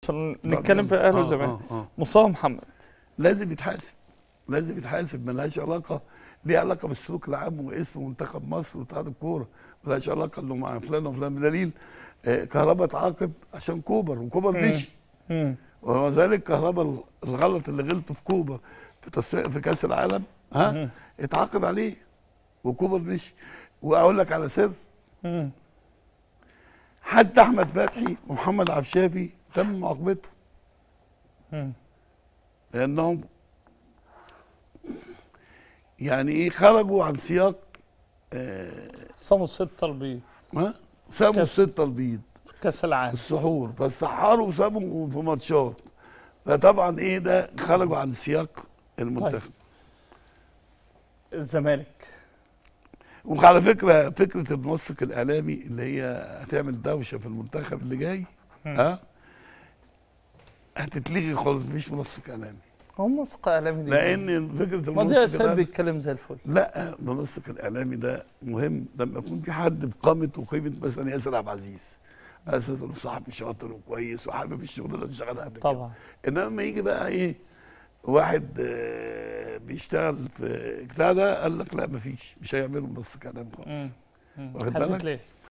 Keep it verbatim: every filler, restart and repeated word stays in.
عشان نتكلم في اهلي وزمالك. آه آه آه. مصطفى محمد لازم يتحاسب، لازم يتحاسب، ملهاش علاقه، ليه علاقه بالسلوك العام واسم منتخب مصر واتحاد الكوره، ملهاش علاقه انه مع فلان وفلان. بدليل آه كهربا اتعاقب عشان كوبر وكوبر مشي، ومع ذلك كهربا الغلط اللي غلطه في كوبر في تصفيق في كاس العالم ها مم. اتعاقب عليه وكوبر مشي. واقول لك على سر، مم. حتى احمد فتحي ومحمد عبد الشافي تم معاقبتهم لانهم يعني ايه خرجوا عن سياق آه صاموا الستة البيض، ها سابوا الستة البيض في كاس العالم السحور، فالسحروا وسابوا في ماتشات، فطبعا ايه ده خرجوا عن سياق المنتخب. طيب. الزمالك، وعلى فكره فكره المنسق الاعلامي اللي هي هتعمل دوشه في المنتخب اللي جاي ها هتتلغي خالص، مفيش منسق اعلامي. هو منسق اعلامي لان فكره المنسق الاعلامي بيتكلم زي الفل. لا المنسق الاعلامي ده مهم لما يكون في حد بقامه وقيمه مثلا ياسر عبد العزيز، اساسا صاحبي شاطر وكويس وحابب الشغل اللي اشتغلها قبل كده. طبعا. انما لما يجي بقى ايه واحد بيشتغل في بتاع ده قال لك لا مفيش، مش هيعملوا منسق اعلامي خالص. واخد بالك؟